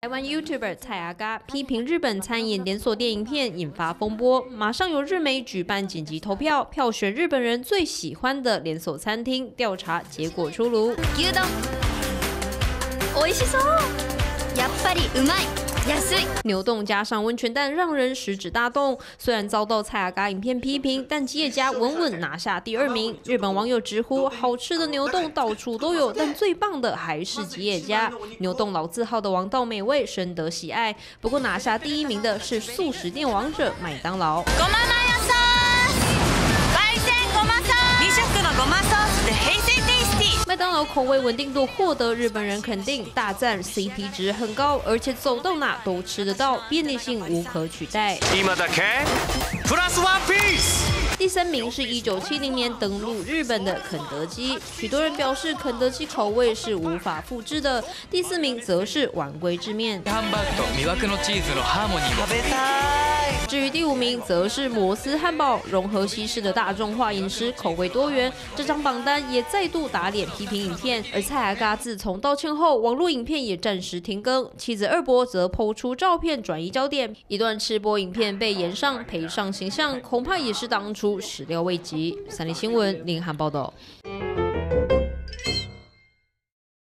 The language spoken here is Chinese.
台湾 YouTuber 蔡阿嘎批评日本餐饮连锁店影片引发风波，马上有日媒举办紧急投票，票选日本人最喜欢的连锁餐厅，调查结果出炉。 牛丼，美味しそう。やっぱりうまい。 牛冻加上温泉蛋，让人食指大动。虽然遭到蔡阿嘎影片批评，但吉野家稳稳拿下第2名。日本网友直呼，好吃的牛冻到处都有，但最棒的还是吉野家。牛冻老字号的王道美味深得喜爱。不过拿下第1名的是速食店王者麦当劳。 ごまマヨソース、焙煎ごまソース、2色のごまソースで平成テイスティー。 麦当劳口味稳定度获得日本人肯定，大赞 CP 值很高，而且走到哪都吃得到，便利性无可取代。第3名是1970年登陆日本的肯德基，许多人表示肯德基口味是无法复制的。第4名则是丸龟制面。至于第5名，则是摩斯汉堡，融合西式的大众化饮食，口味多元。这张榜单也再度打脸批评影片，而蔡阿嘎自从道歉后，网络影片也暂时停更。妻子二伯则抛出照片转移焦点，一段吃播影片被延上赔上形象，恐怕也是当初始料未及。三立新闻林涵报道。